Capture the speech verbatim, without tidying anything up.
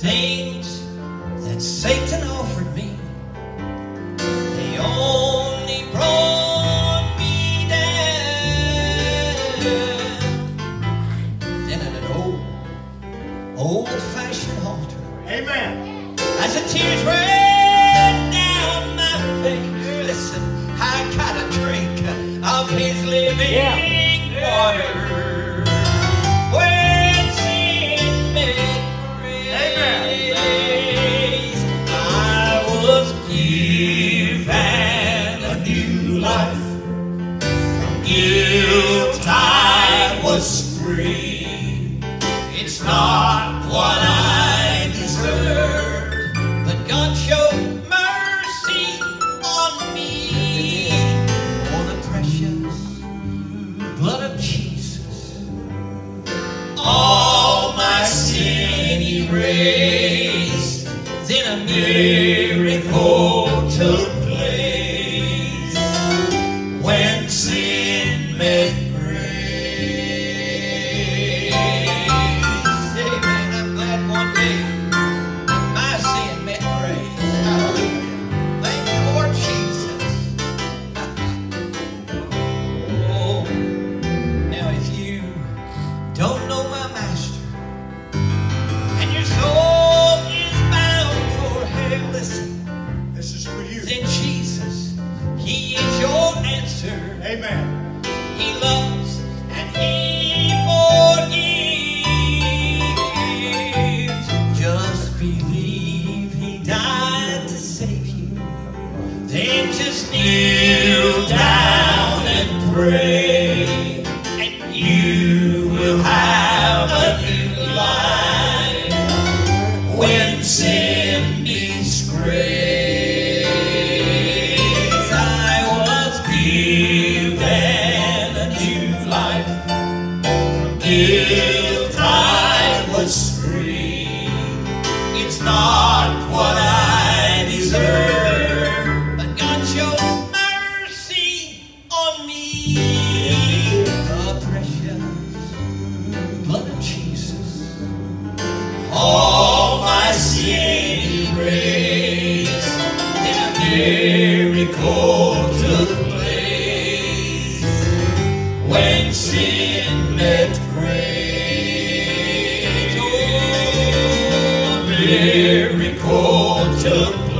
things that Satan offered me, they only brought me down. Then at an old, old-fashioned altar, amen, as the tears ran down my face, listen, I got a drink of his living yeah. water. When sin made grace, I was given a new life. From guilt I was free. It's not what I deserve, but God showed mercy on me. For the precious blood of Jesus, all my sin erased. Then a miracle took place when sin met grace. Amen. I'm glad one day my sin met grace. Hallelujah. Thank you, Lord Jesus. Oh, now if you don't know my master, and your soul is bound for hell, listen, this is for you. then Jesus, he is your answer. Amen. He loves and he forgives. Just believe he died to save you. Then just kneel down and pray, and you will have a new life when sin meets grace. I was given a new life. From guilt I was free. It's not what I deserve, but God showed mercy on me. The precious blood of Jesus, all my sin erased. Then a miracle took place when sin met grace. Oh, a miracle took place